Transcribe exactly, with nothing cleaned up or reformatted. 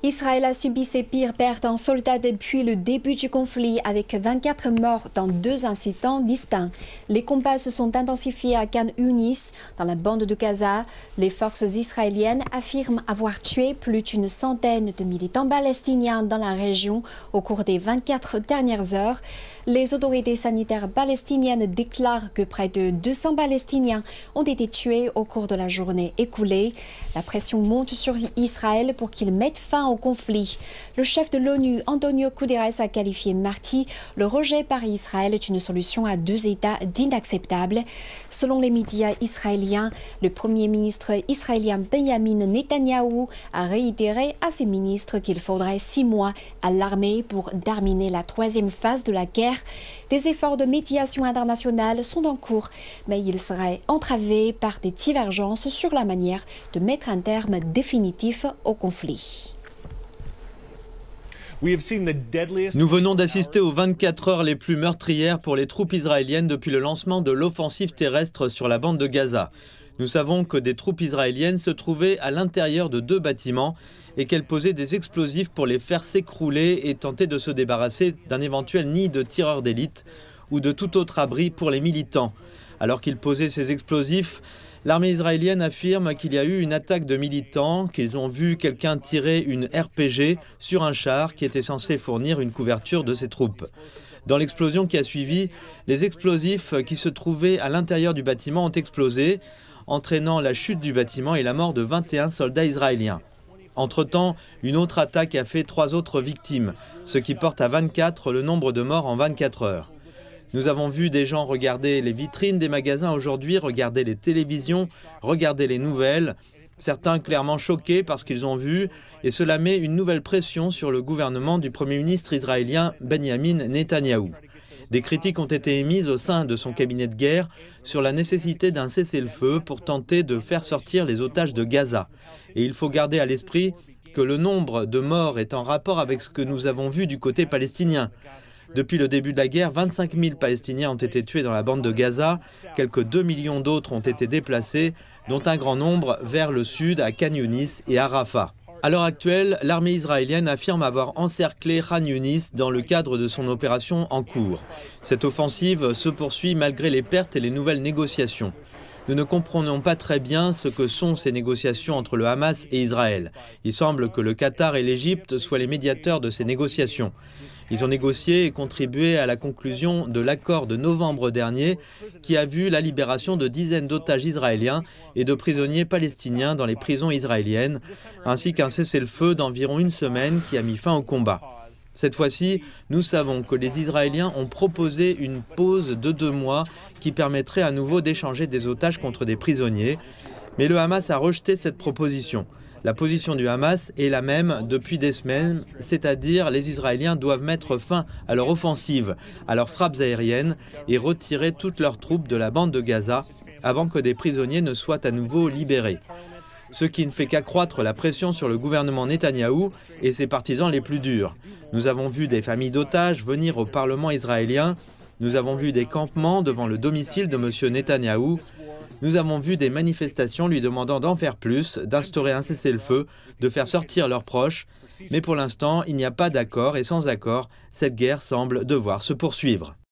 Israël a subi ses pires pertes en soldats depuis le début du conflit, avec vingt-quatre morts dans deux incidents distincts. Les combats se sont intensifiés à Khan Younis, dans la bande de Gaza. Les forces israéliennes affirment avoir tué plus d'une centaine de militants palestiniens dans la région au cours des vingt-quatre dernières heures. Les autorités sanitaires palestiniennes déclarent que près de deux cents Palestiniens ont été tués au cours de la journée écoulée. La pression monte sur Israël pour qu'il mette fin au conflit. Le chef de l'ONU, Antonio Guterres, a qualifié mardi le rejet par Israël d'une solution à deux États d'inacceptable. Selon les médias israéliens, le premier ministre israélien Benjamin Netanyahou a réitéré à ses ministres qu'il faudrait six mois à l'armée pour terminer la troisième phase de la guerre. Des efforts de médiation internationale sont en cours, mais ils seraient entravés par des divergences sur la manière de mettre un terme définitif au conflit. Nous venons d'assister aux vingt-quatre heures les plus meurtrières pour les troupes israéliennes depuis le lancement de l'offensive terrestre sur la bande de Gaza. Nous savons que des troupes israéliennes se trouvaient à l'intérieur de deux bâtiments et qu'elles posaient des explosifs pour les faire s'écrouler et tenter de se débarrasser d'un éventuel nid de tireurs d'élite ou de tout autre abri pour les militants. Alors qu'ils posaient ces explosifs, l'armée israélienne affirme qu'il y a eu une attaque de militants, qu'ils ont vu quelqu'un tirer une R P G sur un char qui était censé fournir une couverture de ses troupes. Dans l'explosion qui a suivi, les explosifs qui se trouvaient à l'intérieur du bâtiment ont explosé, entraînant la chute du bâtiment et la mort de vingt et un soldats israéliens. Entre-temps, une autre attaque a fait trois autres victimes, ce qui porte à vingt-quatre le nombre de morts en vingt-quatre heures. Nous avons vu des gens regarder les vitrines des magasins aujourd'hui, regarder les télévisions, regarder les nouvelles, certains clairement choqués par ce qu'ils ont vu, et cela met une nouvelle pression sur le gouvernement du Premier ministre israélien Benjamin Netanyahou. Des critiques ont été émises au sein de son cabinet de guerre sur la nécessité d'un cessez-le-feu pour tenter de faire sortir les otages de Gaza. Et il faut garder à l'esprit que le nombre de morts est en rapport avec ce que nous avons vu du côté palestinien. Depuis le début de la guerre, vingt-cinq mille Palestiniens ont été tués dans la bande de Gaza, quelques deux millions d'autres ont été déplacés, dont un grand nombre vers le sud, à Khan Younis et à Rafah. À l'heure actuelle, l'armée israélienne affirme avoir encerclé Khan Younis dans le cadre de son opération en cours. Cette offensive se poursuit malgré les pertes et les nouvelles négociations. Nous ne comprenons pas très bien ce que sont ces négociations entre le Hamas et Israël. Il semble que le Qatar et l'Égypte soient les médiateurs de ces négociations. Ils ont négocié et contribué à la conclusion de l'accord de novembre dernier qui a vu la libération de dizaines d'otages israéliens et de prisonniers palestiniens dans les prisons israéliennes, ainsi qu'un cessez-le-feu d'environ une semaine qui a mis fin au combat. Cette fois-ci, nous savons que les Israéliens ont proposé une pause de deux mois qui permettrait à nouveau d'échanger des otages contre des prisonniers, mais le Hamas a rejeté cette proposition. La position du Hamas est la même depuis des semaines, c'est-à-dire les Israéliens doivent mettre fin à leur offensive, à leurs frappes aériennes et retirer toutes leurs troupes de la bande de Gaza avant que des prisonniers ne soient à nouveau libérés. Ce qui ne fait qu'accroître la pression sur le gouvernement Netanyahou et ses partisans les plus durs. Nous avons vu des familles d'otages venir au Parlement israélien, nous avons vu des campements devant le domicile de M. Netanyahou. Nous avons vu des manifestations lui demandant d'en faire plus, d'instaurer un cessez-le-feu, de faire sortir leurs proches. Mais pour l'instant, il n'y a pas d'accord et sans accord, cette guerre semble devoir se poursuivre.